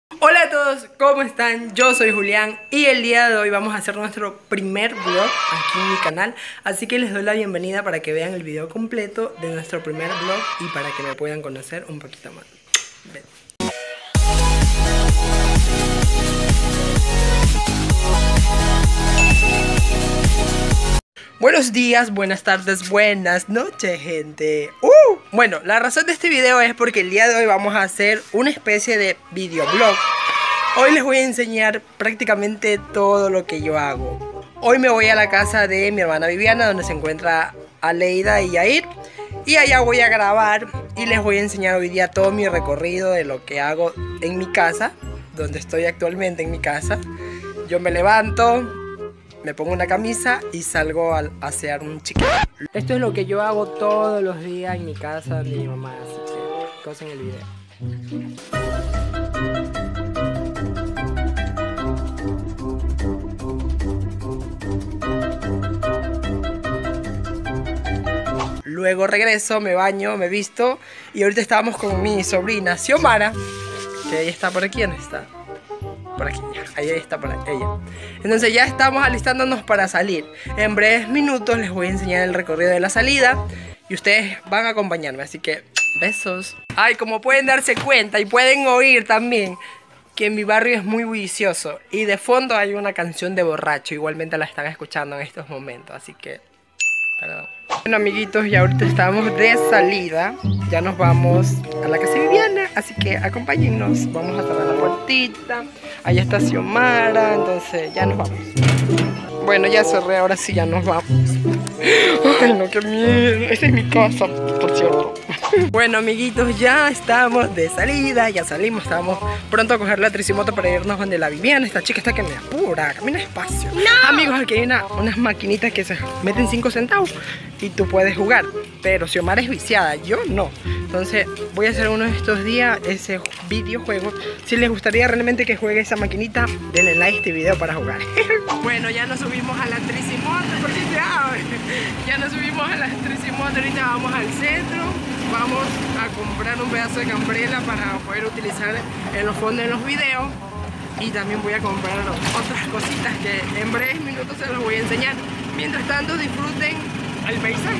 Hola a todos, ¿cómo están? Yo soy Julián y el día de hoy vamos a hacer nuestro primer vlog aquí en mi canal. Así que les doy la bienvenida para que vean el video completo de nuestro primer vlog y para que me puedan conocer un poquito más. Ven. Buenos días, buenas tardes, buenas noches, gente. Bueno, la razón de este video es porque el día de hoy vamos a hacer una especie de videoblog. Hoy les voy a enseñar prácticamente todo lo que yo hago. Hoy me voy a la casa de mi hermana Viviana, donde se encuentra Aleida y Yair. Y allá voy a grabar y les voy a enseñar hoy día todo mi recorrido de lo que hago en mi casa, donde estoy actualmente en mi casa. Yo me levanto, me pongo una camisa y salgo a asear un chiquito. Esto es lo que yo hago todos los días en mi casa de mi mamá, así que cosa en el video. Luego regreso, me baño, me visto y ahorita estábamos con mi sobrina Xiomara, que ella está por aquí. ¿Dónde está? Por aquí, ahí está por ella. Entonces ya estamos alistándonos para salir. En breves minutos les voy a enseñar el recorrido de la salida y ustedes van a acompañarme, así que besos. Ay, como pueden darse cuenta y pueden oír también que mi barrio es muy bullicioso y de fondo hay una canción de borracho, igualmente la están escuchando en estos momentos, así que perdón. Bueno, amiguitos, ya ahorita estamos de salida. Ya nos vamos a la casa de Viviana, así que acompáñennos. Vamos a cerrar la puertita. Allá está Xiomara, entonces ya nos vamos. Bueno, ya cerré, ahora sí ya nos vamos. Ay, no, qué miedo. Esta es mi casa, por cierto. Bueno, amiguitos, ya estamos de salida. Ya salimos, estamos pronto a coger la tricimoto para irnos donde la Viviana. Esta chica está que me apura, camina despacio. ¡No! Amigos, aquí hay unas maquinitas que se meten 5 centavos y tú puedes jugar. Pero Xiomara es viciada, yo no. Entonces voy a hacer uno de estos días ese videojuego. Si les gustaría realmente que juegue esa maquinita, denle like a este video para jugar. Bueno, ya nos subimos a la tricimoto, porque ya nos subimos a la tricimoto. Ahorita vamos al centro. Vamos a comprar un pedazo de cambrela para poder utilizar en los fondos de los videos. Y también voy a comprar otras cositas que en breves minutos se los voy a enseñar. Mientras tanto, disfruten el paisaje.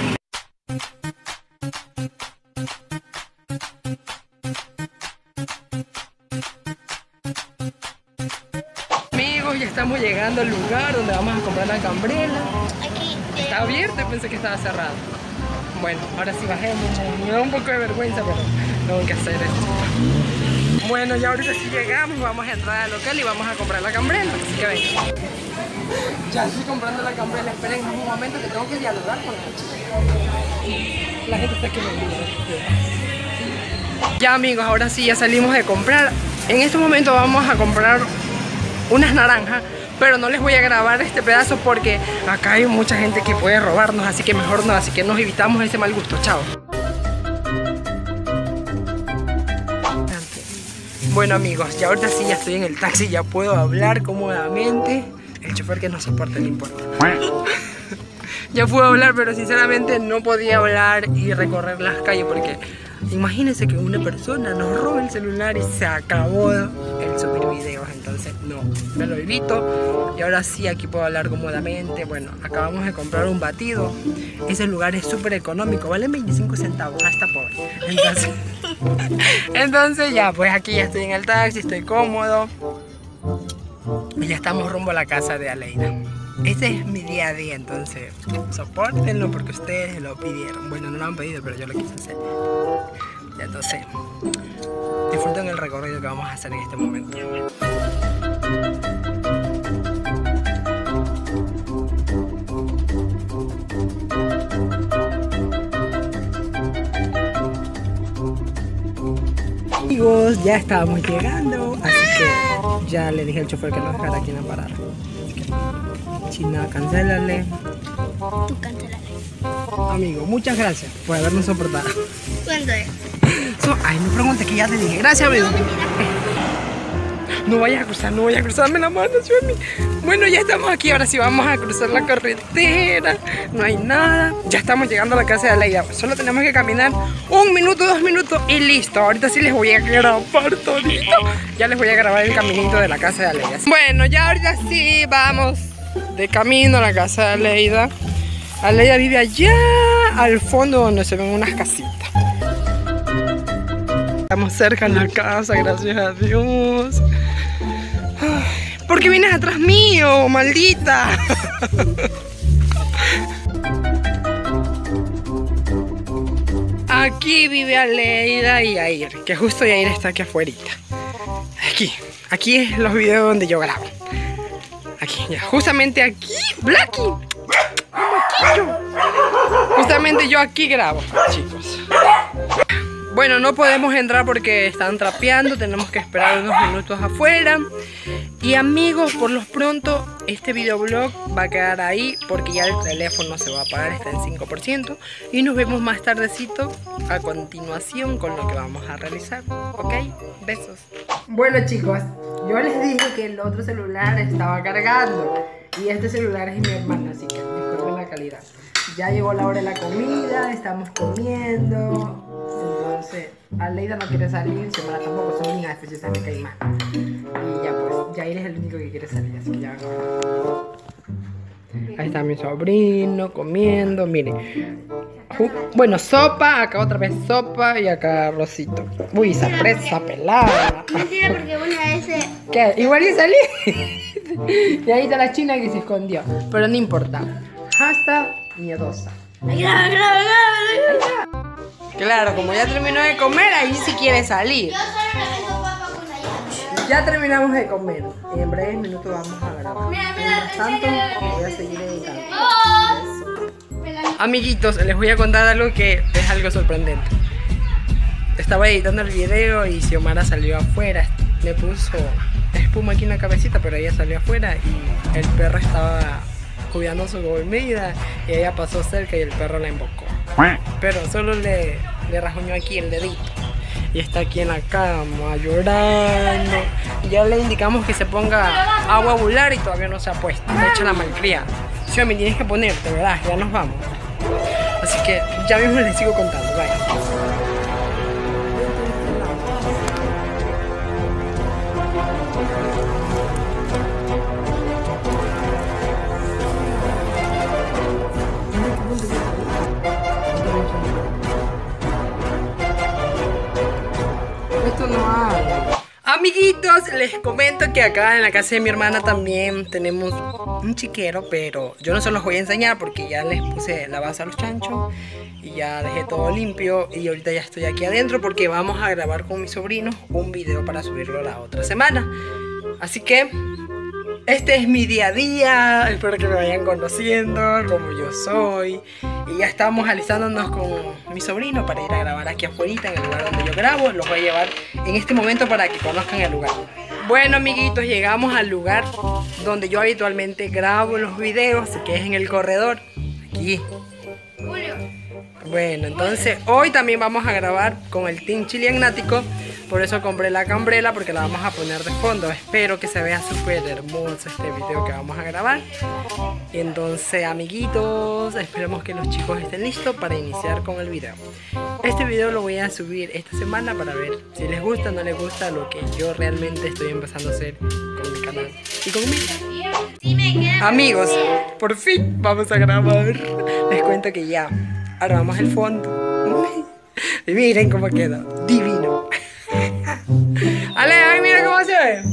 Amigos, ya estamos llegando al lugar donde vamos a comprar la cambrela. Está abierto y pensé que estaba cerrado. Bueno, ahora sí bajemos. Me da un poco de vergüenza, pero tengo que hacer esto. Bueno, ya ahorita sí llegamos, vamos a entrar al local y vamos a comprar la cambrela. Así que vengan. Ya estoy comprando la cambrela. Esperen un momento que tengo que dialogar con la chica. La gente está que me mira. Ya, amigos, ahora sí ya salimos de comprar. En este momento vamos a comprar unas naranjas, pero no les voy a grabar este pedazo porque acá hay mucha gente que puede robarnos, así que mejor no, así que nos evitamos ese mal gusto. Chao. Bueno, amigos, ya ahorita sí ya estoy en el taxi, ya puedo hablar cómodamente. El chofer que no soporta, no importa. Ya puedo hablar, pero sinceramente no podía hablar y recorrer las calles porque imagínense que una persona nos roba el celular y se acabó el subir videos. Entonces no, me lo evito. Y ahora sí, aquí puedo hablar cómodamente. Bueno, acabamos de comprar un batido. Ese lugar es súper económico, vale 25 centavos, hasta pobre. Entonces ya, pues aquí ya estoy en el taxi, estoy cómodo. Y ya estamos rumbo a la casa de Aleida. Este es mi día a día, entonces sopórtenlo porque ustedes lo pidieron. Bueno, no lo han pedido, pero yo lo quise hacer. Ya, entonces disfruten el recorrido que vamos a hacer en este momento. Amigos, ya estábamos llegando, así que ya le dije al chofer que nos dejara aquí en la parada. Así que, China, cancélale. Tú cancélale. Amigo, muchas gracias por habernos soportado. ¿Cuándo es? Ay, no preguntes, que ya te dije. Gracias, amigo. No vayas a cruzar, no vayas a cruzarme la mano, Xiaomi. Bueno, ya estamos aquí, ahora sí vamos a cruzar la carretera. No hay nada. Ya estamos llegando a la casa de Aleida. Solo tenemos que caminar 1 minuto, 2 minutos y listo. Ahorita sí les voy a grabar todito. Ya les voy a grabar el caminito de la casa de Aleida. Bueno, ya ahorita sí vamos de camino a la casa de Aleida. Aleida vive allá al fondo donde se ven unas casitas. Estamos cerca de la casa, gracias a Dios. Ay, ¿por qué vienes atrás mío, maldita? Aquí vive Aleida y Yair, que justo Yair está aquí afuerita. Aquí es los videos donde yo grabo. Aquí, ya, justamente aquí, Blacky. Justamente yo aquí grabo, chicos. Bueno, no podemos entrar porque están trapeando, tenemos que esperar unos minutos afuera. Y amigos, por lo pronto, este videoblog va a quedar ahí porque ya el teléfono se va a apagar, está en 5%. Y nos vemos más tardecito a continuación con lo que vamos a realizar. ¿Ok? Besos. Bueno chicos, yo les dije que el otro celular estaba cargando. Y este celular es mi hermano, así que disculpen la calidad. Ya llegó la hora de la comida, estamos comiendo. Entonces, Aleida no quiere salir, Xiomara tampoco, son niñas, después se me cae mal. Y ya pues, Yair es el único que quiere salir, así que ya vamos. Ahí está mi sobrino comiendo, miren. Bueno, sopa, acá otra vez sopa y acá arrocito. Uy, esa presa pelada. Mentira, porque una vez ¿Qué? Igual y salí. Y ahí está la china que se escondió. Pero no importa. Hasta miedosa. Claro, como ya terminó de comer, ahí sí quiere salir. Ya terminamos de comer. Y en breves minutos vamos a grabar. Mientras tanto, voy a seguir editando. Amiguitos, les voy a contar algo que es algo sorprendente. Estaba editando el video y Xiomara salió afuera. Le puso espuma aquí en la cabecita, pero ella salió afuera y el perro estaba cuidando su comida y ella pasó cerca y el perro la embocó. Pero solo le rajuñó aquí el dedito. Y está aquí en la cama llorando. Ya le indicamos que se ponga agua bular y todavía no se ha puesto. Se ha hecho la malcriada. Xiaomi, tienes que ponerte, ¿verdad? Ya nos vamos. Así que ya mismo les sigo contando. Bye. Esto no habla. Amiguitos, les comento que acá en la casa de mi hermana también tenemos un chiquero, pero yo no se los voy a enseñar porque ya les puse la base a los chanchos y ya dejé todo limpio y ahorita ya estoy aquí adentro porque vamos a grabar con mis sobrinos un video para subirlo la otra semana. Así que este es mi día a día, espero que me vayan conociendo como yo soy. Y ya estamos alistándonos con mi sobrino para ir a grabar aquí afuera en el lugar donde yo grabo. Los voy a llevar en este momento para que conozcan el lugar. Bueno amiguitos, llegamos al lugar donde yo habitualmente grabo los videos, que es en el corredor, aquí. Bueno, entonces hoy también vamos a grabar con el Team Chilean Nático. Por eso compré la cambrela porque la vamos a poner de fondo. Espero que se vea súper hermoso este video que vamos a grabar. Y entonces amiguitos, esperemos que los chicos estén listos para iniciar con el video. Este video lo voy a subir esta semana para ver si les gusta o no les gusta lo que yo realmente estoy empezando a hacer con mi canal y conmigo. Amigos, por fin vamos a grabar. Les cuento que ya armamos el fondo. Y miren cómo queda, divino. Ale, ay, mira cómo se ve.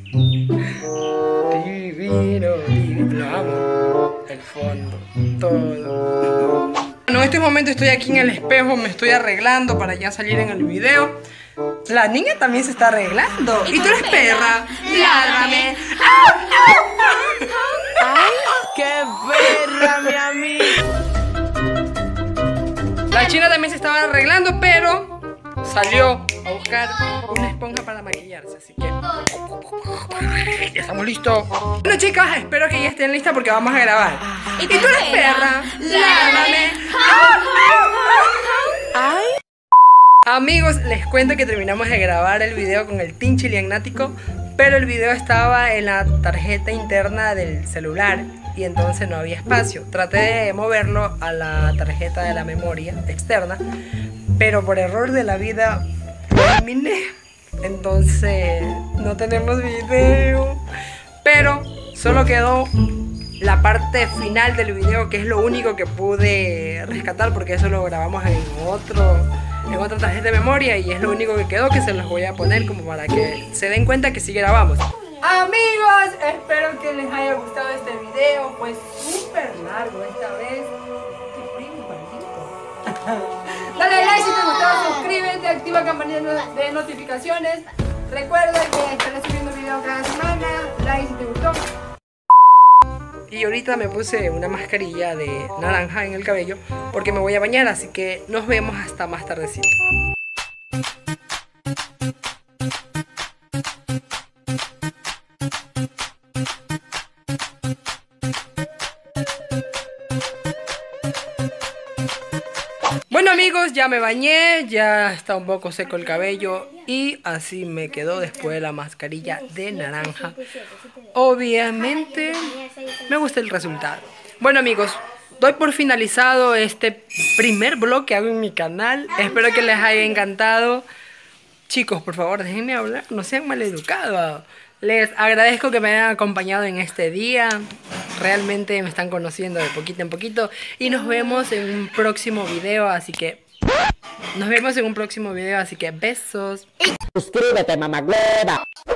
Divino, divino. Lo amo. El fondo, todo. Bueno, en este momento estoy aquí en el espejo, me estoy arreglando para ya salir en el video. La niña también se está arreglando. ¿Y tú eres perra? ¡Lárgame! ¡Ay, qué perra, mi amiga! La china también se estaba arreglando, pero salió a buscar una esponja para maquillarse, así que ya estamos listos. Bueno chicas, espero que ya estén listas porque vamos a grabar. ¿Y tú eres perra? ¡Lárgame! ¡Ay! Amigos, les cuento que terminamos de grabar el video con el Team Chiliagnático, pero el video estaba en la tarjeta interna del celular y entonces no había espacio. Traté de moverlo a la tarjeta de la memoria externa, pero por error de la vida lo eliminé. Entonces no tenemos video, pero solo quedó la parte final del video, que es lo único que pude rescatar, porque eso lo grabamos en otra tarjeta de memoria y es lo único que quedó, que se los voy a poner como para que se den cuenta que sí grabamos. Amigos, espero que les haya gustado este video. Fue súper largo esta vez. ¡Qué primo, maldito! Dale like si te gustó, suscríbete, activa la campanita de notificaciones. Recuerda que estaré subiendo video cada semana. Like si te gustó. Y ahorita me puse una mascarilla de naranja en el cabello porque me voy a bañar, así que nos vemos hasta más tardecito. Bueno amigos, ya me bañé, ya está un poco seco el cabello y así me quedó después de la mascarilla de naranja. Obviamente me gusta el resultado. Bueno amigos, doy por finalizado este primer vlog que hago en mi canal. Espero que les haya encantado. Chicos, por favor, déjenme hablar, no sean maleducados. Les agradezco que me hayan acompañado en este día. Realmente me están conociendo de poquito en poquito. Y nos vemos en un próximo video, así que... besos. Suscríbete, mamagüeva.